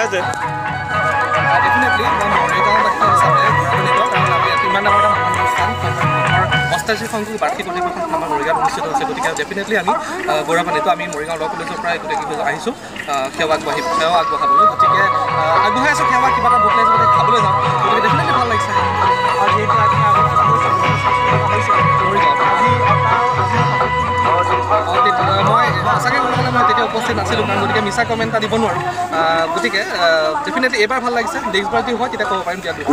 যে ডেফিনেটলি মৰিগাঁওবাসী হিচাপে গৌৰৱান্বিত কাৰণ আমি ইমান ডাঙৰ এটা অনুষ্ঠান অষ্টাশীখনটো বাৰ্ষিক অধিৱেশন আমাৰ মৰিগাঁৱত অনুষ্ঠিত হৈছে গতিকে ডেফিনেটলি আমি গৌৰৱান্বিত আমি মৰিগাঁও ল কলেজৰ পৰা গোটেই আহিছোঁ সেৱা আগবঢ়াবলৈ গতিকে আগবঢ়াই আছোঁ সেৱা কিবা এটা ভোক লাগিছে গতিকে খাবলৈ যাওঁ গতিকে ডেফিনেটলি ভাল লাগিছে মই সঁচাকৈ ক'ব গ'লে মই তেতিয়া উপস্থিত নাছিলোঁ কাৰণ গতিকে মিছা কমেণ্ট এটা দিব নোৱাৰোঁ গতিকে ডেফিনেটলি এইবাৰ ভাল লাগিছে নেক্সট বাৰ যদি হয় তেতিয়া ক'ব পাৰিম তেতিয়া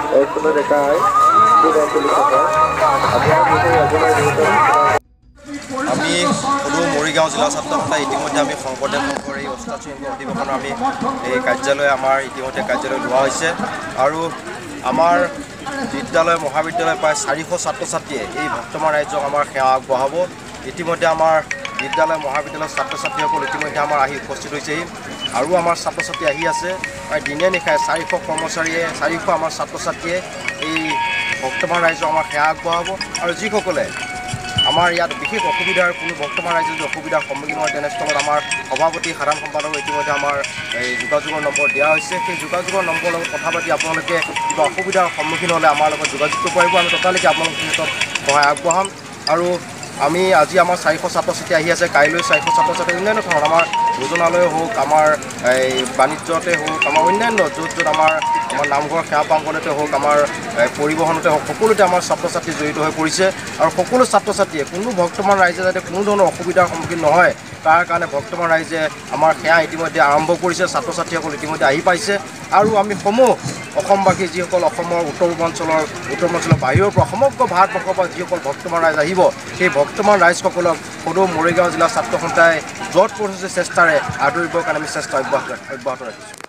আমি সদৌ মৰিগাঁও জিলা ছাত্ৰ সন্থা ইতিমধ্যে আমি শংকৰদেৱ সংঘৰ এই অষ্টাদশ অধিৱেশনৰ আমি এই কাৰ্যালয় আমাৰ ইতিমধ্যে কাৰ্যালয় লোৱা হৈছে আৰু আমাৰ বিদ্যালয় মহাবিদ্যালয় প্ৰায় 400 ছাত্ৰ ছাত্ৰীয়ে এই ভক্তমান ৰাইজক আমাৰ সেৱা আগবঢ়াব ইতিমধ্যে আমাৰ বিদ্যালয় মহাবিদ্যালয়ৰ ছাত্ৰ ছাত্ৰীসকল ইতিমধ্যে আমাৰ আহি উপস্থিত হৈছেহি আৰু আমাৰ ছাত্ৰ ছাত্ৰী আহি আছে প্ৰায় দিনে নিশাই 400 কৰ্মচাৰীয়ে 400 আমাৰ ছাত্ৰ ছাত্ৰীয়ে এই ভক্তমান ৰাইজক আমাৰ সেৱা আগবঢ়াব আৰু যিসকলে আমাৰ ইয়াত বিশেষ অসুবিধাৰ কোনো বৰ্তমান ৰাইজে যদি অসুবিধাৰ সন্মুখীন হয় তেনেস্থলত আমাৰ সভাপতি সাধাৰণ সম্পাদক ইতিমধ্যে আমাৰ এই যোগাযোগৰ নম্বৰ দিয়া হৈছে সেই যোগাযোগৰ নম্বৰৰ লগত কথা পাতি আপোনালোকে কিবা অসুবিধাৰ সন্মুখীন হ'লে আমাৰ লগত যোগাযোগ কৰিব আমি ততালিকে আপোনালোকৰ ক্ষেত্ৰত সহায় আগবঢ়াম আৰু আমি আজি আমাৰ 400 ছাত্ৰ ছাত্ৰী আহি আছে কাইলৈ 400 ছাত্ৰ ছাত্ৰী অন্যান্য ধৰণৰ আমাৰ ভোজনালয়ে হওক আমাৰ এই বাণিজ্যতে হওক আমাৰ অন্যান্য য'ত আমাৰ নামঘৰ সেৱা প্ৰাংগণতে হওক আমাৰ পৰিবহণতে হওক সকলোতে আমাৰ ছাত্ৰ ছাত্ৰী জড়িত হৈ পৰিছে আৰু সকলো ছাত্ৰ ছাত্ৰীয়ে কোনো ভক্তমান ৰাইজে যাতে কোনো ধৰণৰ অসুবিধাৰ সন্মুখীন নহয় তাৰ কাৰণে ভক্তমান ৰাইজে আমাৰ সেৱা ইতিমধ্যে আৰম্ভ কৰিছে ছাত্ৰ ছাত্ৰীসকল ইতিমধ্যে আহি পাইছে আৰু আমি সমূহ অসমবাসী যিসকল অসমৰ উত্তৰ পূৰ্বাঞ্চলৰ বাহিৰৰ পৰা সমগ্ৰ ভাৰতবৰ্ষৰ পৰা যিসকল ভক্তমান ৰাইজ আহিব সেই ভক্তমান ৰাইজসকলক সদৌ মৰিগাঁও জিলা ছাত্ৰ সন্থাই য'ত পৰিছে চেষ্টাৰে আদৰিবৰ কাৰণে আমি চেষ্টা অব্যাহত ৰাখিছোঁ